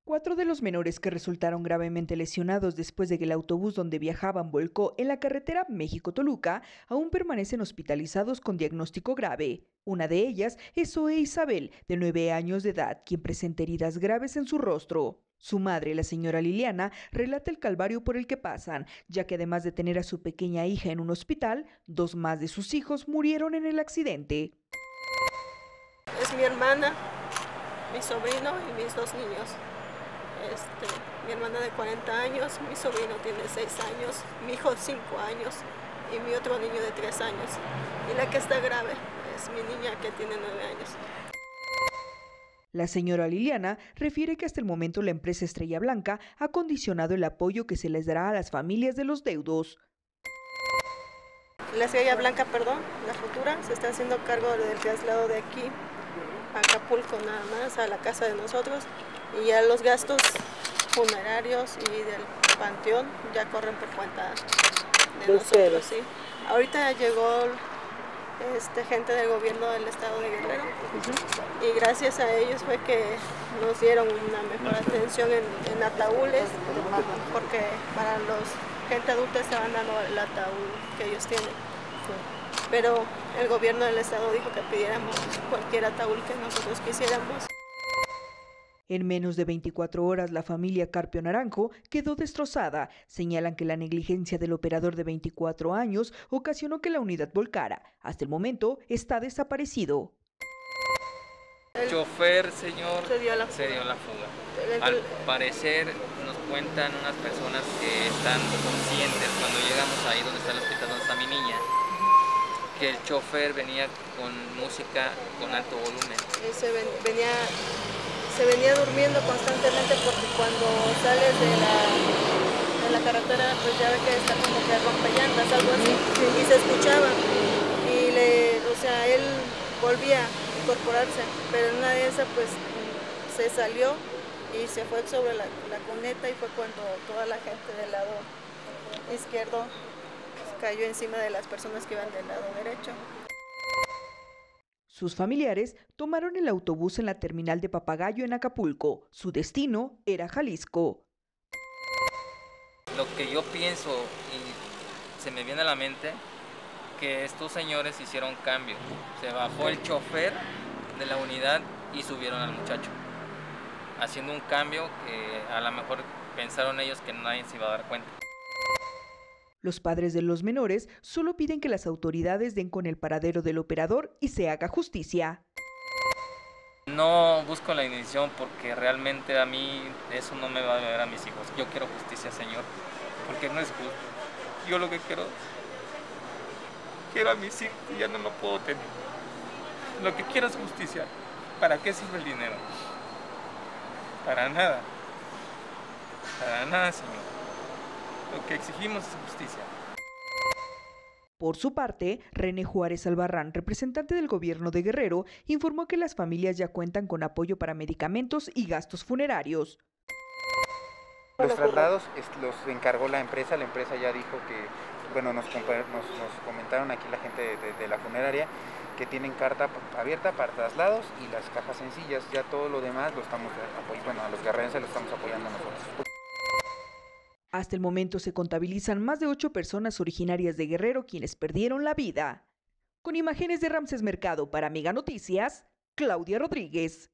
Cuatro de los menores que resultaron gravemente lesionados después de que el autobús donde viajaban volcó en la carretera México-Toluca aún permanecen hospitalizados con diagnóstico grave. Una de ellas es Zoe Isabel, de 9 años de edad, quien presenta heridas graves en su rostro. Su madre, la señora Liliana, relata el calvario por el que pasan, ya que además de tener a su pequeña hija en un hospital, dos más de sus hijos murieron en el accidente. Es mi hermana, mi sobrino y mis dos niños. Mi hermana de 40 años, mi sobrino tiene 6 años, mi hijo 5 años y mi otro niño de 3 años. Y la que está grave es mi niña que tiene 9 años. La señora Liliana refiere que hasta el momento la empresa Estrella Blanca ha condicionado el apoyo que se les dará a las familias de los deudos. La Estrella Blanca, la futura, se está haciendo cargo del traslado de aquí a Acapulco nada más, a la casa de nosotros, y ya los gastos funerarios y del panteón ya corren por cuenta de nosotros. ¿Sí? Ahorita llegó gente del gobierno del estado de Guerrero y gracias a ellos fue que nos dieron una mejor atención en ataúdes, porque para los gente adulta estaban dando el ataúd que ellos tienen. Pero el gobierno del estado dijo que pidiéramos cualquier ataúd que nosotros quisiéramos. En menos de 24 horas, la familia Carpio Naranjo quedó destrozada. Señalan que la negligencia del operador de 24 años ocasionó que la unidad volcara. Hasta el momento está desaparecido. El chofer, señor, se dio la fuga. Al parecer nos cuentan unas personas que están conscientes cuando llegamos ahí donde está el hospital, donde está mi niña, que el chofer venía con música con alto volumen. Se venía durmiendo constantemente, porque cuando sales de la carretera pues ya ve que está como que rompellantas, algo así, y se escuchaba, y él volvía a incorporarse, pero en una de esas pues se salió y se fue sobre la cuneta, y fue cuando toda la gente del lado izquierdo cayó encima de las personas que iban del lado derecho. Sus familiares tomaron el autobús en la terminal de Papagayo en Acapulco. Su destino era Jalisco. Lo que yo pienso y se me viene a la mente, que estos señores hicieron cambio. Se bajó el chofer de la unidad y subieron al muchacho, haciendo un cambio que a lo mejor pensaron ellos que nadie se iba a dar cuenta. Los padres de los menores solo piden que las autoridades den con el paradero del operador y se haga justicia. No busco la ignición porque realmente a mí eso no me va a ver a mis hijos. Yo quiero justicia, señor, porque no es justo. Yo lo que quiero a mis hijos y ya no lo puedo tener. Lo que quiero es justicia. ¿Para qué sirve el dinero? Para nada. Para nada, señor. Lo que exigimos es justicia. Por su parte, René Juárez Albarrán, representante del gobierno de Guerrero, informó que las familias ya cuentan con apoyo para medicamentos y gastos funerarios. Los traslados los encargó la empresa ya dijo que, nos comentaron aquí la gente de la funeraria, que tienen carta abierta para traslados y las cajas sencillas. Ya todo lo demás lo estamos apoyando, a los guerrerenses lo estamos apoyando nosotros. Hasta el momento se contabilizan más de 8 personas originarias de Guerrero quienes perdieron la vida. Con imágenes de Ramsés Mercado para Mega Noticias, Claudia Rodríguez.